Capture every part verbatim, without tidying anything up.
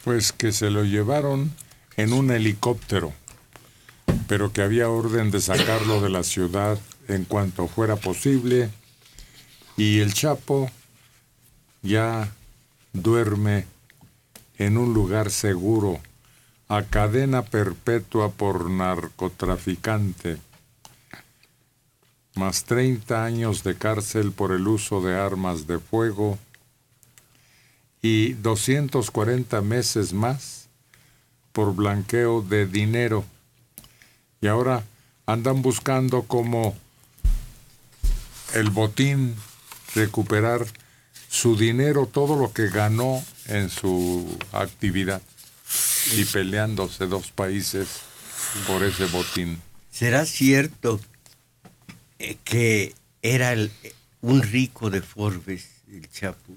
Pues que se lo llevaron en un helicóptero, pero que había orden de sacarlo de la ciudad en cuanto fuera posible, y el Chapo ya duerme en un lugar seguro, a cadena perpetua por narcotraficante, más treinta años de cárcel por el uso de armas de fuego y doscientos cuarenta meses más por blanqueo de dinero. Y ahora andan buscando como el botín recuperar su dinero, todo lo que ganó en su actividad, y peleándose dos países por ese botín. ¿Será cierto eh, que era el, un rico de Forbes, el Chapo?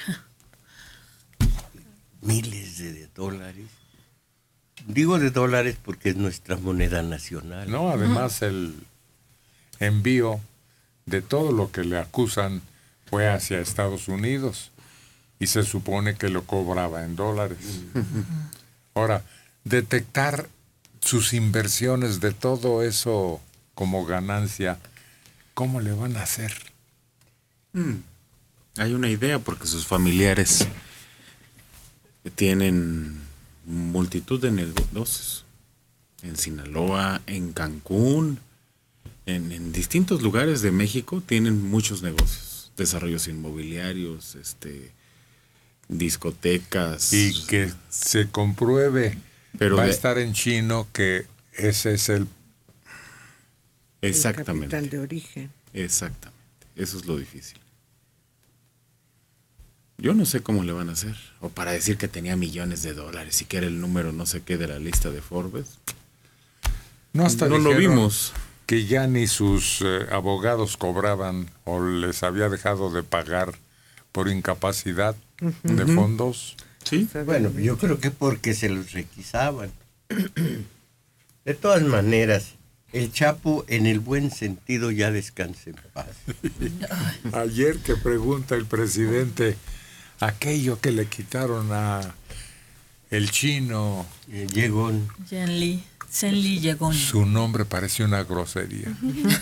Miles de, de dólares. Digo de dólares porque es nuestra moneda nacional. No, además el envío de todo lo que le acusan fue hacia Estados Unidos y se supone que lo cobraba en dólares. Ahora, detectar sus inversiones de todo eso como ganancia, ¿cómo le van a hacer? Mm. Hay una idea, porque sus familiares tienen multitud de negocios en Sinaloa, en Cancún, en, en distintos lugares de México tienen muchos negocios, desarrollos inmobiliarios, este, discotecas. Y que se compruebe, pero va de, a estar en chino que ese es el... Exactamente. El capital de origen. Exactamente, eso es lo difícil. Yo no sé cómo le van a hacer. O para decir que tenía millones de dólares y que era el número no sé qué de la lista de Forbes. No, hasta no lo vimos. Que ya ni sus eh, abogados cobraban o les había dejado de pagar por incapacidad uh-huh. de fondos. Sí. Bueno, yo creo que porque se los requisaban. De todas maneras, el Chapo en el buen sentido ya descansa en paz. Ayer que pregunta el presidente aquello que le quitaron a el chino eh, Yegón. Zen-Li, Zen-Li Yegón. Su nombre parece una grosería.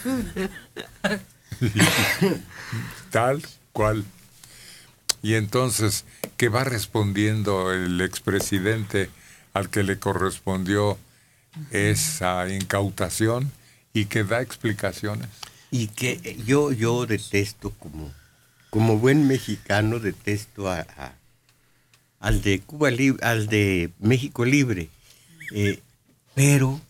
Tal cual. Y entonces, ¿qué va respondiendo el expresidente al que le correspondió esa incautación y que da explicaciones? Y que yo, yo detesto como... Como buen mexicano detesto a, a, al de Cuba Libre, al de México Libre, eh, pero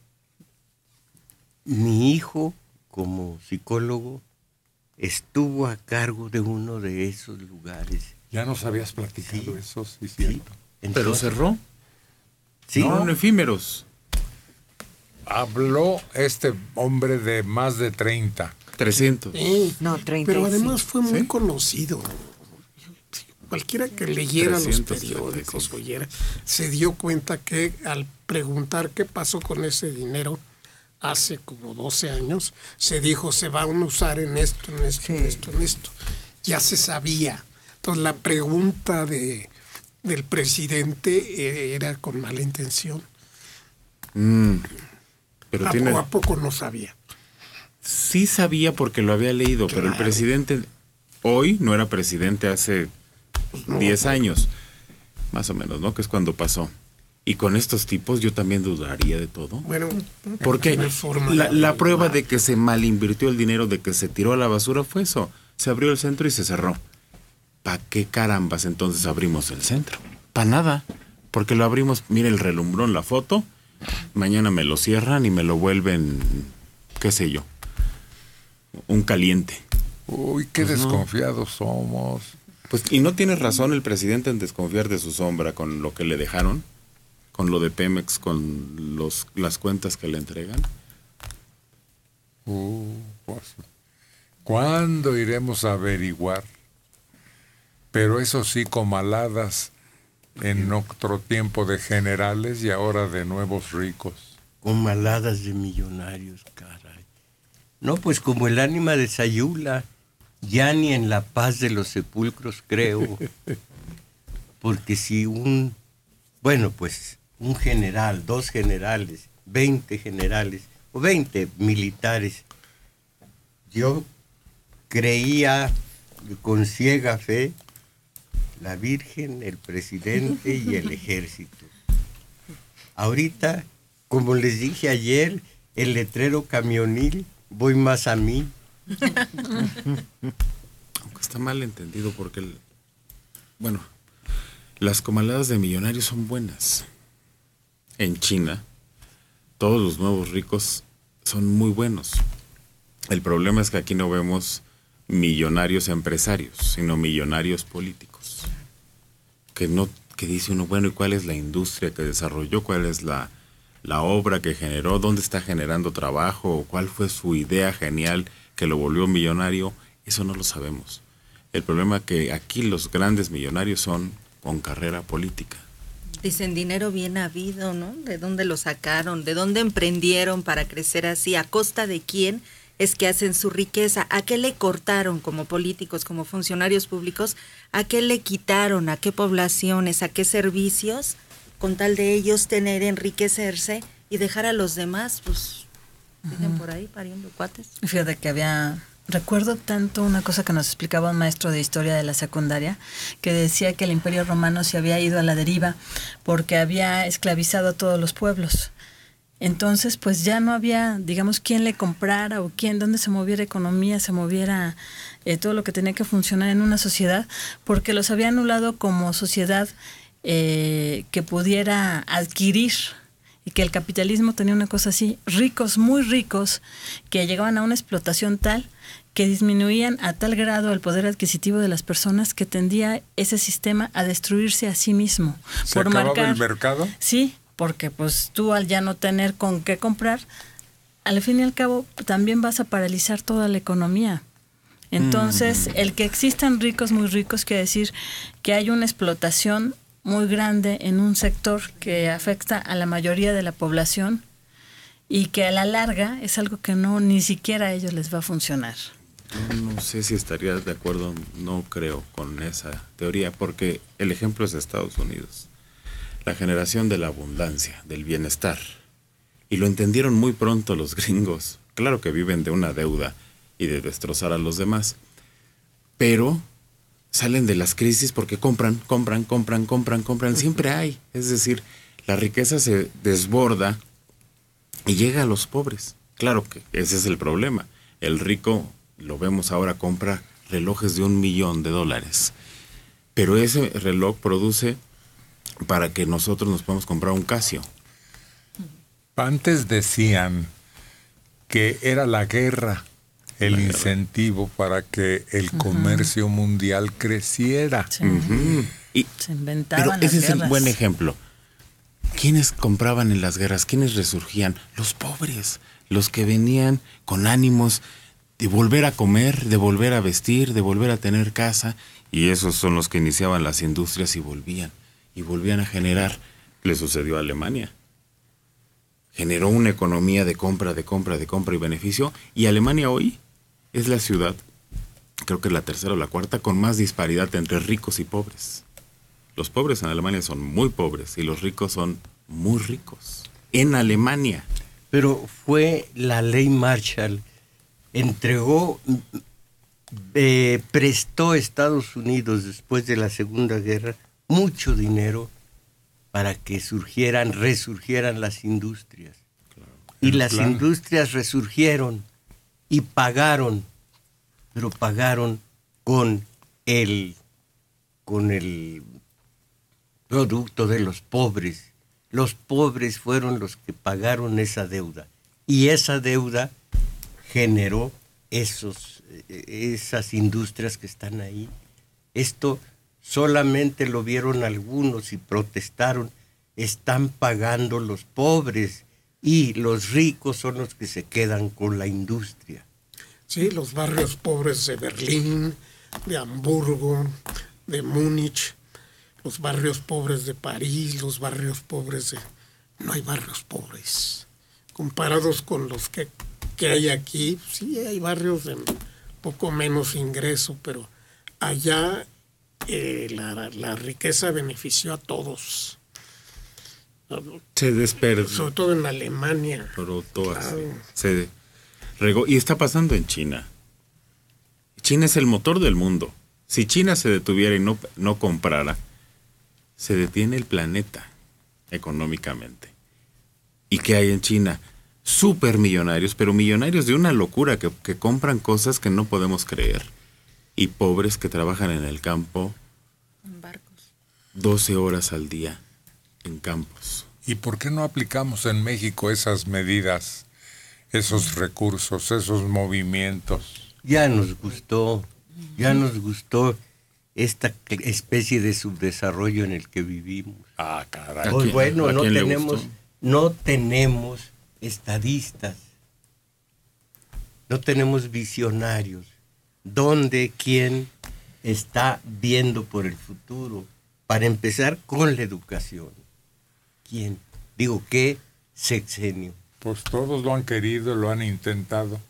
mi hijo como psicólogo estuvo a cargo de uno de esos lugares. Ya nos habías platicado sí, eso, sí, sí. cierto. Entonces, pero cerró. Sí. No, no efímeros. Habló este hombre de más de treinta. trescientos. Sí, no, treinta. Pero además fue muy ¿sí? conocido. Cualquiera que leyera los periódicos, oyera, se dio cuenta que al preguntar qué pasó con ese dinero hace como doce años, se dijo se va a usar en esto, en esto, sí. en esto, en esto. Ya se sabía. Entonces la pregunta de del presidente era con mala intención. Mm, pero ¿A, tiene... ¿A poco no sabía? Sí sabía porque lo había leído, claro. Pero el presidente hoy no era presidente hace diez no. años, más o menos, ¿no? Que es cuando pasó. Y con estos tipos yo también dudaría de todo. Bueno, porque la, la prueba de que se malinvirtió el dinero, de que se tiró a la basura fue eso. Se abrió el centro y se cerró. ¿Para qué carambas entonces abrimos el centro? Para nada. Porque lo abrimos, mire el relumbrón, la foto, mañana me lo cierran y me lo vuelven, qué sé yo, un caliente. Uy, qué pues desconfiados no. somos. Pues, y no tiene razón el presidente en desconfiar de su sombra con lo que le dejaron, con lo de Pemex, con los las cuentas que le entregan. Uh, pues, ¿cuándo iremos a averiguar? Pero eso sí, comaladas en otro tiempo de generales y ahora de nuevos ricos. Comaladas de millonarios, caray. No, pues como el ánima de Sayula, ya ni en la paz de los sepulcros creo. Porque si un Bueno, pues un general, dos generales, veinte generales o veinte militares. Yo creía con ciega fe la Virgen, el presidente y el ejército. Ahorita, como les dije ayer, el letrero camionil, voy más a mí. Aunque está mal entendido porque, el, bueno, las comaladas de millonarios son buenas. En China, todos los nuevos ricos son muy buenos. El problema es que aquí no vemos millonarios empresarios, sino millonarios políticos. Que no, que dice uno, bueno, ¿y cuál es la industria que desarrolló? ¿Cuál es la, la obra que generó? ¿Dónde está generando trabajo? ¿Cuál fue su idea genial que lo volvió millonario? Eso no lo sabemos. El problema es que aquí los grandes millonarios son con carrera política. Dicen dinero bien habido, ¿no? ¿De dónde lo sacaron? ¿De dónde emprendieron para crecer así? ¿A costa de quién es que hacen su riqueza? ¿A qué le cortaron como políticos, como funcionarios públicos? ¿A qué le quitaron? ¿A qué poblaciones? ¿A qué servicios? Con tal de ellos tener, enriquecerse y dejar a los demás, pues, siguen por ahí pariendo cuates. Fíjate que había... Recuerdo tanto una cosa que nos explicaba un maestro de historia de la secundaria, que decía que el Imperio Romano se había ido a la deriva porque había esclavizado a todos los pueblos. Entonces, pues ya no había, digamos, quién le comprara o quién, dónde se moviera economía, se moviera eh, todo lo que tenía que funcionar en una sociedad, porque los había anulado como sociedad eh, que pudiera adquirir. Y que el capitalismo tenía una cosa así, ricos, muy ricos, que llegaban a una explotación tal que disminuían a tal grado el poder adquisitivo de las personas que tendía ese sistema a destruirse a sí mismo. ¿Se por acababa marcar, el mercado? Sí, porque pues tú al ya no tener con qué comprar, al fin y al cabo también vas a paralizar toda la economía. Entonces, mm. el que existan ricos, muy ricos, quiere decir que hay una explotación muy grande en un sector que afecta a la mayoría de la población y que a la larga es algo que no ni siquiera a ellos les va a funcionar. No, no sé si estaría de acuerdo, no creo con esa teoría, porque el ejemplo es de Estados Unidos. La generación de la abundancia, del bienestar. Y lo entendieron muy pronto los gringos. Claro que viven de una deuda y de destrozar a los demás, pero salen de las crisis porque compran, compran, compran, compran, compran. Siempre hay. Es decir, la riqueza se desborda y llega a los pobres. Claro que ese es el problema. El rico, lo vemos ahora, compra relojes de un millón de dólares. Pero ese reloj produce para que nosotros nos podamos comprar un Casio. Antes decían que era la guerra el la incentivo guerra. para que el uh-huh. comercio mundial creciera. Sí. Uh-huh. Y, se inventaban pero ese las es guerras. Un buen ejemplo. ¿Quiénes compraban en las guerras? ¿Quiénes resurgían? Los pobres, los que venían con ánimos de volver a comer, de volver a vestir, de volver a tener casa, y esos son los que iniciaban las industrias y volvían, y volvían a generar. Le sucedió a Alemania. Generó una economía de compra, de compra, de compra y beneficio, y Alemania hoy es la ciudad, creo que es la tercera o la cuarta, con más disparidad entre ricos y pobres. Los pobres en Alemania son muy pobres y los ricos son muy ricos. En Alemania. Pero fue la ley Marshall, entregó, eh, prestó a Estados Unidos después de la Segunda Guerra mucho dinero para que surgieran, resurgieran las industrias. Claro. Y las plan. industrias resurgieron y pagaron, pero pagaron con el, con el producto de los pobres. Los pobres fueron los que pagaron esa deuda. Y esa deuda generó esos, esas industrias que están ahí. Esto solamente lo vieron algunos y protestaron. Están pagando los pobres y los ricos son los que se quedan con la industria. Sí, los barrios pobres de Berlín, de Hamburgo, de Múnich, los barrios pobres de París, los barrios pobres de... No hay barrios pobres. Comparados con los que, que hay aquí, sí hay barrios de poco menos ingreso, pero allá eh, la, la riqueza benefició a todos. Se desperdició. Sobre todo en Alemania. Brotó así. Claro. Se regó. Y está pasando en China. China es el motor del mundo. Si China se detuviera y no, no comprara, se detiene el planeta económicamente. ¿Y qué hay en China? Súper millonarios, pero millonarios de una locura, que, que compran cosas que no podemos creer. Y pobres que trabajan en el campo En barcos. doce horas al día en campos. ¿Y por qué no aplicamos en México esas medidas, esos recursos, esos movimientos? Ya nos gustó, ya nos gustó esta especie de subdesarrollo en el que vivimos. Ah, caray. ¿A Pues quién- bueno, a no quién le tenemos, gustó? no tenemos estadistas, no tenemos visionarios. ¿Dónde, quién está viendo por el futuro? Para empezar con la educación. ¿Quién? Digo, ¿qué sexenio? Pues todos lo han querido, lo han intentado.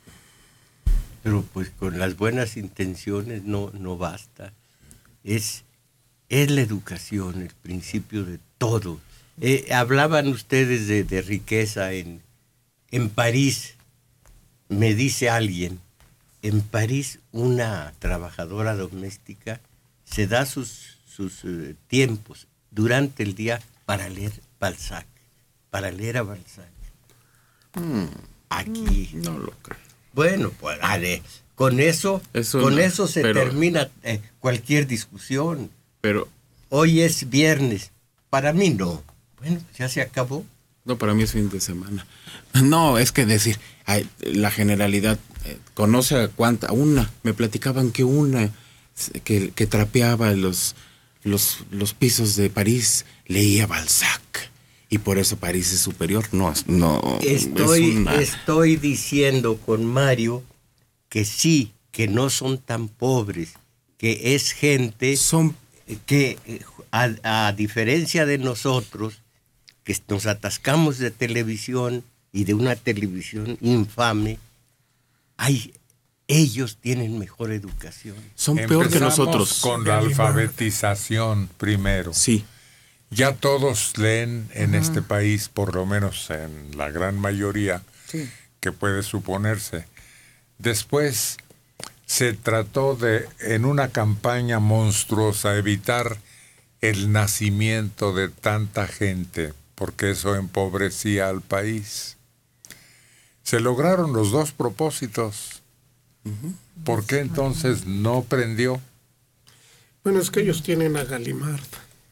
Pero pues con las buenas intenciones no, no basta. Es, es la educación el principio de todo. Eh, hablaban ustedes de, de riqueza en, en París. Me dice alguien, en París una trabajadora doméstica se da sus, sus eh, tiempos durante el día para leer Balzac, para leer a Balzac. Mm, Aquí. no lo creo. Bueno, pues dale, con eso, Eso con no, eso se pero- termina eh, cualquier discusión. Pero Hoy es viernes, para mí no. Bueno, ya se acabó. no, para mí es fin de semana. No, es que decir, ay, la generalidad, eh, conoce a cuánta, una, me platicaban que una que, que trapeaba los, los, los pisos de París leía Balzac. Y por eso París es superior. No, no. Estoy, es una- estoy diciendo con Mario que sí, que no son tan pobres, que es gente son que, eh, a, a diferencia de nosotros, que nos atascamos de televisión y de una televisión infame, hay, ellos tienen mejor educación. son peor que Empezamos nosotros. con la alfabetización primero. Sí. Ya todos leen en este país, por lo menos en la gran mayoría, que puede suponerse. Después se trató de, en una campaña monstruosa, evitar el nacimiento de tanta gente, porque eso empobrecía al país. Se lograron los dos propósitos. ¿Por qué entonces no prendió? Bueno, es que ellos tienen a Gallimard.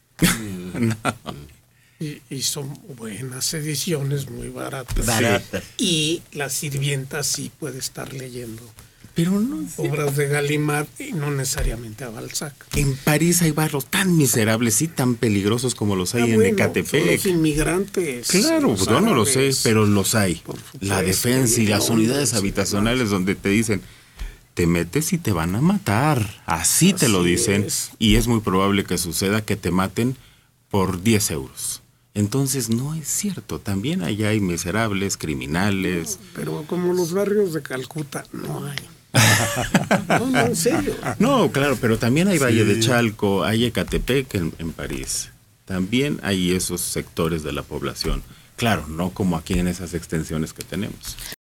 y, y son buenas ediciones, muy baratas. Baratas. Y la sirvienta sí puede estar leyendo Pero no. obras de Gallimard y no necesariamente a Balzac. En París hay barrios tan miserables y tan peligrosos como los hay Ah, en bueno, son Ecatepec. los inmigrantes. Claro, los pues yo no lo sé, árabes. pero los hay. Por supuesto, La defensa y las no, unidades no, habitacionales donde te dicen, te metes y te van a matar. Así, te lo Así dicen. es. Y es muy probable que suceda que te maten por diez euros. Entonces no es cierto. También allá hay miserables, criminales. Pero como los barrios de Calcuta, no hay. No, no, en serio. No, claro, pero también hay Valle de Chalco, hay Ecatepec en, en París. También hay esos sectores de la población. Claro, no como aquí en esas extensiones que tenemos.